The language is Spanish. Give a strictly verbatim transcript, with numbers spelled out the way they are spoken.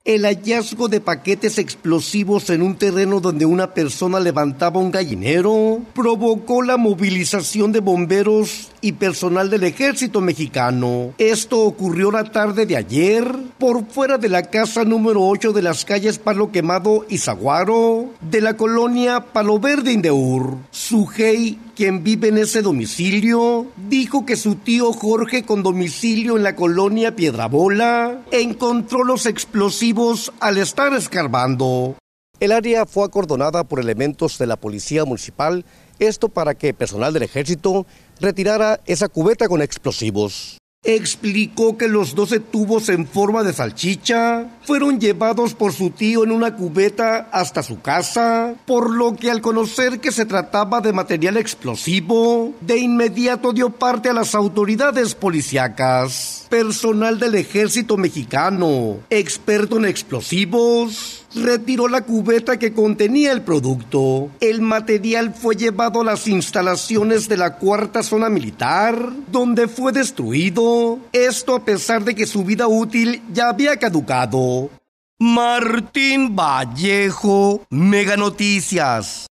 El hallazgo de paquetes explosivos en un terreno donde una persona levantaba un gallinero provocó la movilización de bomberos y personal del ejército mexicano. Esto ocurrió la tarde de ayer por fuera de la casa número ocho de las calles Palo Quemado y Zaguaro de la colonia Palo Verde Indeur. Sujei, quien vive en ese domicilio, dijo que su tío Jorge, con domicilio en la colonia Piedrabola, encontró los explosivos al estar escarbando. El área fue acordonada por elementos de la policía municipal, esto para que personal del ejército retirara esa cubeta con explosivos. Explicó que los doce tubos en forma de salchicha fueron llevados por su tío en una cubeta hasta su casa, por lo que al conocer que se trataba de material explosivo, de inmediato dio parte a las autoridades policíacas. Personal del ejército mexicano, experto en explosivos, retiró la cubeta que contenía el producto. El material fue llevado a las instalaciones de la cuarta zona militar, donde fue destruido. Esto a pesar de que su vida útil ya había caducado. Martín Vallejo, Mega Noticias.